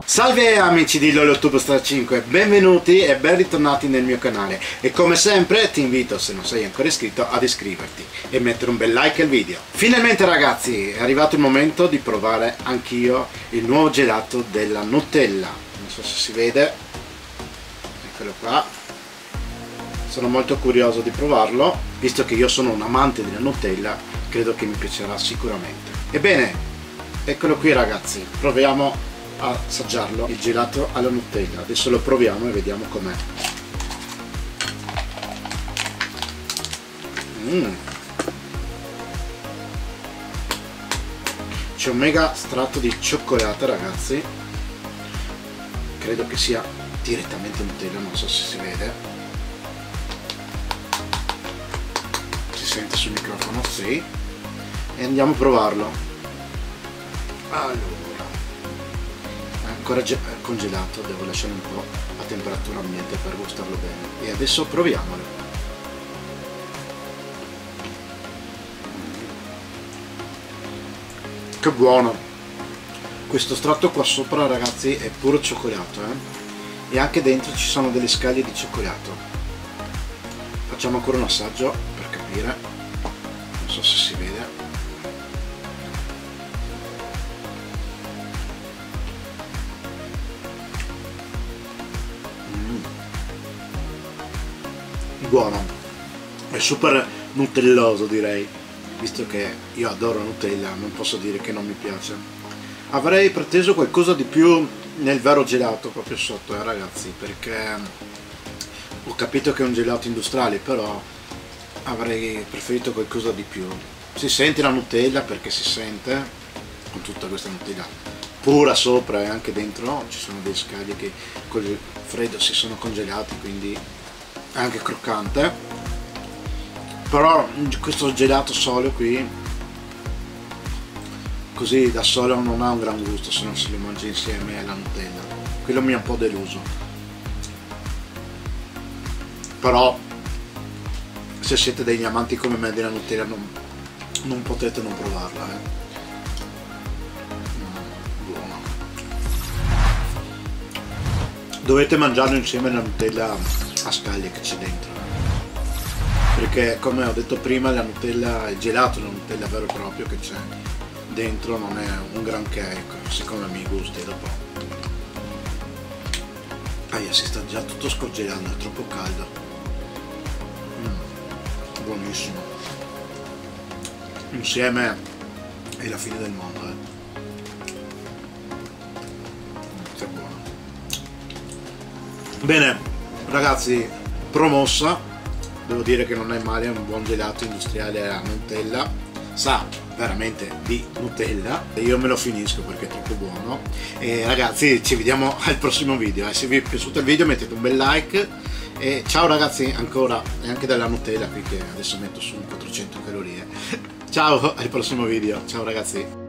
Salve amici di LolioTube Star 5, benvenuti e ben ritornati nel mio canale e come sempre ti invito, se non sei ancora iscritto, ad iscriverti e mettere un bel like al video. Finalmente ragazzi è arrivato il momento di provare anch'io il nuovo gelato della Nutella. Non so se si vede, eccolo qua. Sono molto curioso di provarlo, visto che io sono un amante della Nutella, credo che mi piacerà sicuramente. Ebbene, eccolo qui ragazzi, proviamo a assaggiarlo, il gelato alla Nutella. Adesso lo proviamo e vediamo com'è. C'è un mega strato di cioccolata ragazzi, credo che sia direttamente Nutella, non so se si vede, si sente sul microfono, sì, e andiamo a provarlo. Allora, ancora congelato, devo lasciare un po' a temperatura ambiente per gustarlo bene e adesso proviamolo. Che buono! Questo strato qua sopra ragazzi è puro cioccolato, e anche dentro ci sono delle scaglie di cioccolato. Facciamo ancora un assaggio per capire, non so se si vede. Buono, è super nutelloso direi, visto che io adoro Nutella, non posso dire che non mi piace. Avrei preteso qualcosa di più nel vero gelato proprio sotto, ragazzi, perché ho capito che è un gelato industriale, però avrei preferito qualcosa di più. Si sente la Nutella perché si sente, con tutta questa Nutella pura sopra, e anche dentro ci sono dei scagli che con il freddo si sono congelati, quindi è anche croccante. Però questo gelato solo qui, così da solo, non ha un gran gusto se non si lo mangia insieme alla Nutella. Quello mi ha un po' deluso. Però se siete degli amanti come me della Nutella non potete non provarla, buono. Dovete mangiarlo insieme alla Nutella a scaglie che c'è dentro, perché come ho detto prima la Nutella, il gelato, la Nutella vero e proprio che c'è dentro non è un granché, ecco, secondo i miei gusti. Dopo si sta già tutto scongelando, è troppo caldo. Buonissimo, insieme è la fine del mondo, È buono. Bene ragazzi, promossa, devo dire che non è male, è un buon gelato industriale alla Nutella, sa veramente di Nutella, e io me lo finisco perché è troppo buono. E ragazzi, ci vediamo al prossimo video, se vi è piaciuto il video mettete un bel like e ciao ragazzi ancora, e anche della Nutella qui che adesso metto su 400 calorie. Ciao, al prossimo video, ciao ragazzi.